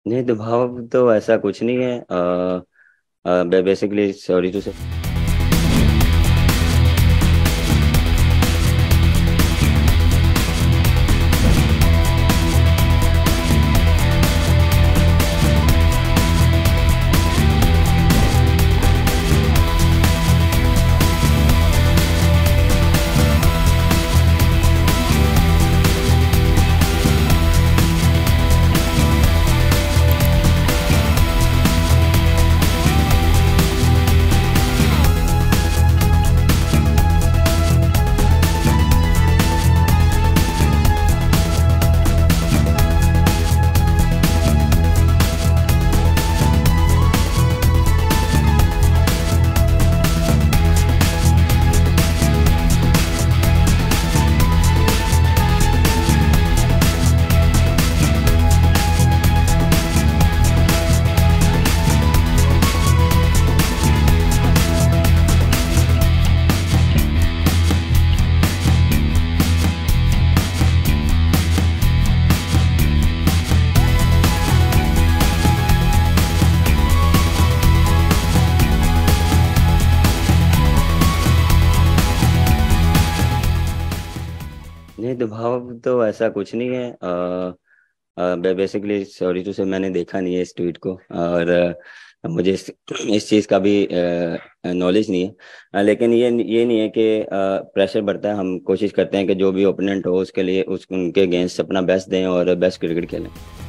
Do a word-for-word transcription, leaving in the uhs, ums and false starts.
नहीं, दबाव तो ऐसा कुछ नहीं है। बेसिकली सॉरी टू से। नहीं, दबाव तो ऐसा कुछ नहीं है। बेसिकली सॉरी टू से, मैंने देखा नहीं है इस ट्वीट को, और अ, मुझे इस, इस चीज़ का भी नॉलेज नहीं है। अ, लेकिन ये ये नहीं है कि प्रेशर बढ़ता है। हम कोशिश करते हैं कि जो भी ओपोनेंट हो उसके लिए उस उनके अगेंस्ट अपना बेस्ट दें और बेस्ट क्रिकेट खेलें।